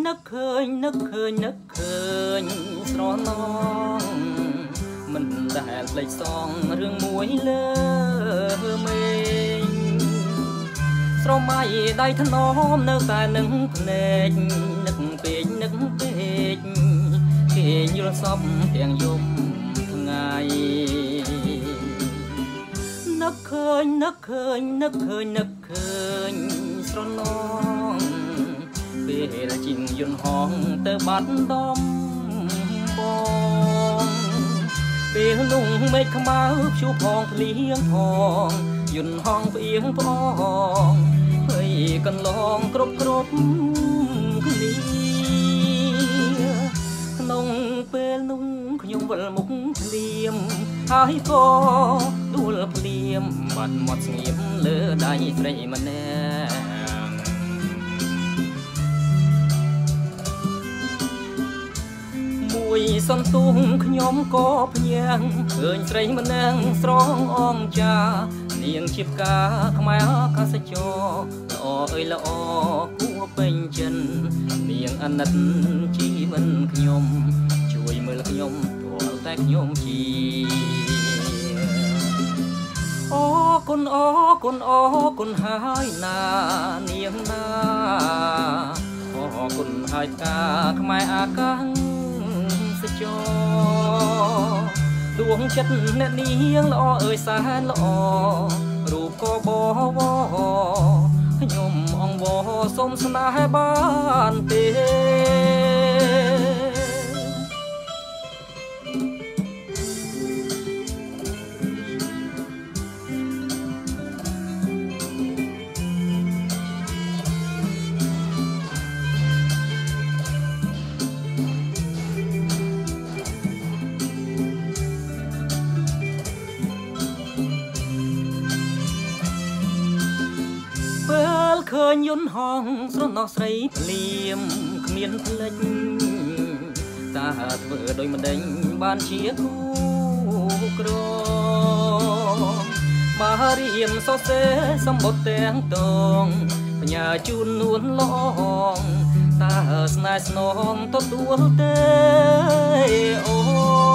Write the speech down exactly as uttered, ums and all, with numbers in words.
នឹកឃើញនឹកឃើញនឹកឃើញស្រណងមិនដែលភ្លេចសងរឿងមួយលើមេងស្រមៃដៃថ្នមនៅតែនឹងភ្នែកនឹកពេកនឹកពេកគេយល់សពទាំងយប់ថ្ងៃនឹកឃើញនឹកឃើញនឹកឃើញនឹកឃើញស្រណងពេលជិះយន្តហោះទៅបាត់ដំបងពេលនោះមេឃខ្មៅព្យុះផងភ្លៀងផងយន្តហោះផ្អៀងផងភ័យកន្លងគ្រប់គ្រប់គ្នាក្នុងពេលនោះខ្ញុំវិលមុខភ្លៀមហើយក៏ដួលភ្លៀមបាត់មាត់ស្ងៀមលើដៃស្រីម្នាក់មួយសន្ទុះខ្ញុំក៏ភ្ញាំងឃើញស្រីម្នាក់ស្រងអងចានាងជាផ្កាខ្មែរអាកាសចរល្អអើយល្អគួរពេញចិននាងអាណិតជីវិតខ្ញុំជួយមើលខ្ញុំទាល់តែខ្ញុំជាអូគុណអូគុណអូគុណហើយណានាងណាអូគុណហើយផ្កាខ្មែរអាកាសចរដួងចិត្តអ្នកនាងល្អអើយសែនល្អរូបក៏បវខ្ញុំអង្វរសុំស្នេហ៍បានទេឃើញយន្តហោះស្រណោះស្រីភ្លៀមគ្មានផ្លេចតាធ្វើដោយមិនដេញបានជាគូក្របារៀមសរសេរសម្បត្តិទាំងតងបញ្ញាជូននួនឡងតាស្នេហ៍ស្នងទទួលទេអូ